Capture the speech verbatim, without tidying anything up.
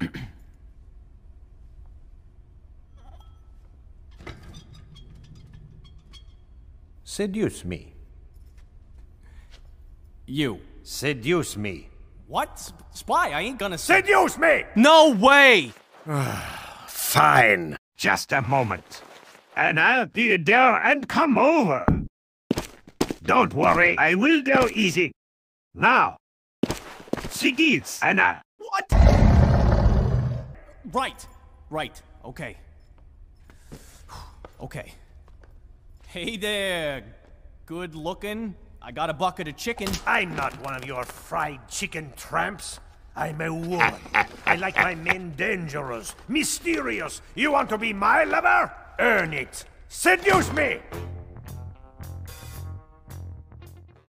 Seduce me. You. Seduce me. What? S- spy, I ain't gonna say- Seduce me! No way! Fine. Just a moment. And I'll be there and come over. Don't worry, I will go easy. Now. Seduce, Anna. What? Right. Right. Okay. Okay. Hey there. Good looking. I got a bucket of chicken. I'm not one of your fried chicken tramps. I'm a woman. I like my men dangerous, mysterious. You want to be my lover? Earn it. Seduce me!